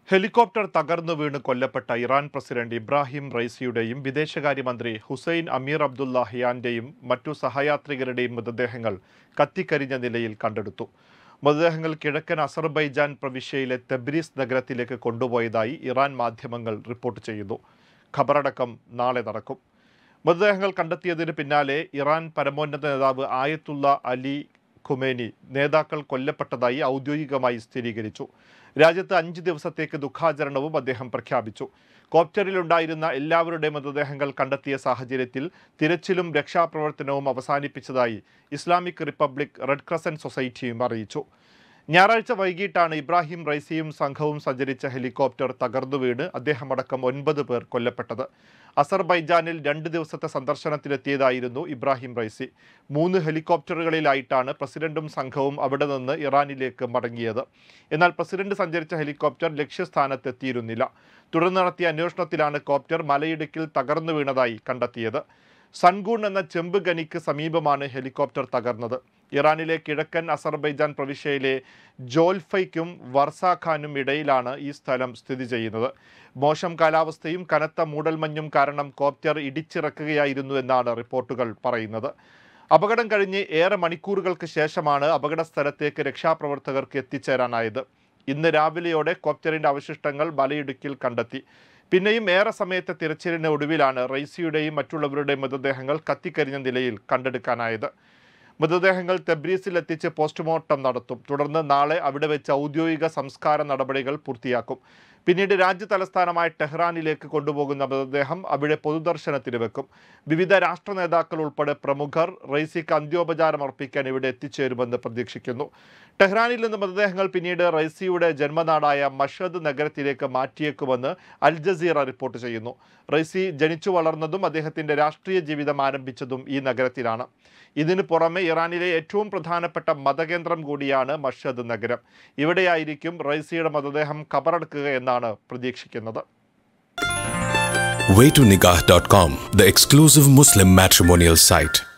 Helicopter തകർന്നു വീണ് കൊല്ലപ്പെട്ട ഇറാൻ പ്രസിഡന്റ് ഇബ്രാഹിം റൈസിയുടെയും വിദേശകാര്യമന്ത്രി ഹുസൈൻ അമീർ അബ്ദുല്ലാഹിയാന്റെയും മറ്റു സഹയാത്രികരുടെയും മൃതദേഹങ്ങൾ കത്തിക്കരിഞ്ഞ നിലയിൽ കണ്ടെടുത്തു. മൃതദേഹങ്ങൾ കിഴക്കൻ അസർബൈജാൻ പ്രവിശ്യയിലെ തെബ്രീസ് നഗരത്തിലേക്ക് കൊണ്ടുപോയതായി ഇറാൻ മാധ്യമങ്ങൾ റിപ്പോർട്ട് ചെയ്യുന്നു. ഖബറടക്കം നാളെ നടക്കും. മൃതദേഹങ്ങൾ കണ്ടെത്തിയതിന് പിന്നാലെ ഇറാൻ പരമോന്നത നേതാവ് ആയത്തുള്ള അലി ഖുമേനി നേതാക്കൾ കൊല്ലപ്പെട്ടതായി ഔദ്യോഗികമായി സ്ഥിരീകരിച്ചു. രാജ്യത്ത് 5 ദിവസത്തേക്ക് ദുഃഖാചരണവും അദ്ദേഹം പ്രഖ്യാപിച്ചു. കോപ്റ്ററിലുണ്ടായിരുന്ന എല്ലാവരുടെയും മൃതദേഹങ്ങൾ കണ്ടെത്തിയ സാഹചര്യത്തിൽ തിരച്ചിലും രക്ഷാപ്രവർത്തനവും അവസാനിപ്പിച്ചതായി ഇസ്ലാമിക് റിപ്പബ്ലിക് റെഡ് ക്രസന്റ് സൊസൈറ്റിയും അറിയിച്ചു. ഞായറാഴ്ച വൈകിട്ടാണ് ഇബ്രാഹിം റൈസിയും സംഘവും സഞ്ചരിച്ച ഹെലികോപ്റ്റർ തകർന്നു വീണ് അദ്ദേഹമടക്കം 9 പേർ കൊല്ലപ്പെട്ടത്. അസർബൈജാനിൽ 2 ദിവസത്തെ സന്ദർശനത്തിലെത്തിയതായിരുന്നു ഇബ്രാഹിം റൈസി. 3 ഹെലികോപ്റ്ററുകളിലായിട്ടാണ് പ്രസിഡന്റും സംഘവും അവിടെ നിന്ന് ഇറാനിലേക്ക് മടങ്ങിയത്. എന്നാൽ പ്രസിഡന്റ് സഞ്ചരിച്ച ഹെലികോപ്റ്റർ ലക്ഷ്യസ്ഥാനത്തെത്തിയിരുന്നില്ല. തുടർന്ന് നടത്തിയ അന്വേഷണത്തിലാണ് കോപ്റ്റർ മലയിടുക്കിൽ തകർന്നു വീണതായി കണ്ടെത്തിയത്. സൺഗൂൺ എന്ന ചെമ്പ് ഖനിക്ക് സമീപമാണ് ഹെലികോപ്റ്റർ തകർന്നത്. ഇറാനിലെ കിഴക്കൻ അസർബൈജാൻ പ്രവിശ്യയിലെ ജോൽഫയ്ക്കും വർസാഖാനും ഇടയിലാണ് ഈ സ്ഥലം സ്ഥിതി ചെയ്യുന്നത്. മോശം കാലാവസ്ഥയും കനത്ത മൂടൽമഞ്ഞും കാരണം കോപ്റ്റർ ഇടിച്ചിറക്കുകയായിരുന്നു എന്നാണ് റിപ്പോർട്ടുകൾ പറയുന്നത്. അപകടം കഴിഞ്ഞ് ഏറെ മണിക്കൂറുകൾക്ക് ശേഷമാണ് അപകട സ്ഥലത്തേക്ക് രക്ഷാപ്രവർത്തകർക്ക് എത്തിച്ചേരാനായത്. ഇന്ന് രാവിലെയോടെ കോപ്റ്ററിന്റെ അവശിഷ്ടങ്ങൾ മലയിടുക്കിൽ കണ്ടെത്തി. പിന്നെയും ഏറെ സമയത്തെ തിരച്ചിലിന് ഒടുവിലാണ് റൈസിയുടെയും മറ്റുള്ളവരുടെയും മൃതദേഹങ്ങൾ കത്തിക്കരിഞ്ഞ നിലയിൽ കണ്ടെടുക്കാനായത്. മൃതദേഹങ്ങൾ തെബ്രീസിൽ എത്തിച്ച് പോസ്റ്റ്മോർട്ടം നടത്തും. തുടർന്ന് നാളെ അവിടെ വെച്ച് ഔദ്യോഗിക സംസ്കാര നടപടികൾ പൂർത്തിയാക്കും. പിന്നീട് രാജ്യ തലസ്ഥാനമായ ടെഹ്റാനിലേക്ക് കൊണ്ടുപോകുന്ന മൃതദേഹം അവിടെ പൊതുദർശനത്തിന് വെക്കും. വിവിധ രാഷ്ട്ര നേതാക്കൾ ഉൾപ്പെടെ പ്രമുഖർ റൈസിക്ക് അന്ത്യോപചാരം അർപ്പിക്കാൻ ഇവിടെ എത്തിച്ചേരുമെന്ന് പ്രതീക്ഷിക്കുന്നു. ടെഹ്റാനിൽ നിന്ന് മൃതദേഹങ്ങൾ പിന്നീട് റൈസിയുടെ ജന്മനാടായ മഷദ് നഗരത്തിലേക്ക് മാറ്റിയേക്കുമെന്ന് അൽ ജസീറ റിപ്പോർട്ട് ചെയ്യുന്നു. റൈസി ജനിച്ചു വളർന്നതും അദ്ദേഹത്തിന്റെ രാഷ്ട്രീയ ജീവിതം ആരംഭിച്ചതും ഈ നഗരത്തിലാണ്. ഇതിനു പുറമെ ഇറാനിലെ ഏറ്റവും പ്രധാനപ്പെട്ട മതകേന്ദ്രം കൂടിയാണ് മഷദ് നഗരം. ഇവിടെയായിരിക്കും റൈസിയുടെ മൃതദേഹം ഖബറടക്കുക എന്നാണ് പ്രതീക്ഷിക്കുന്നത്. Way2Nikah.com, the exclusive Muslim matrimonial site.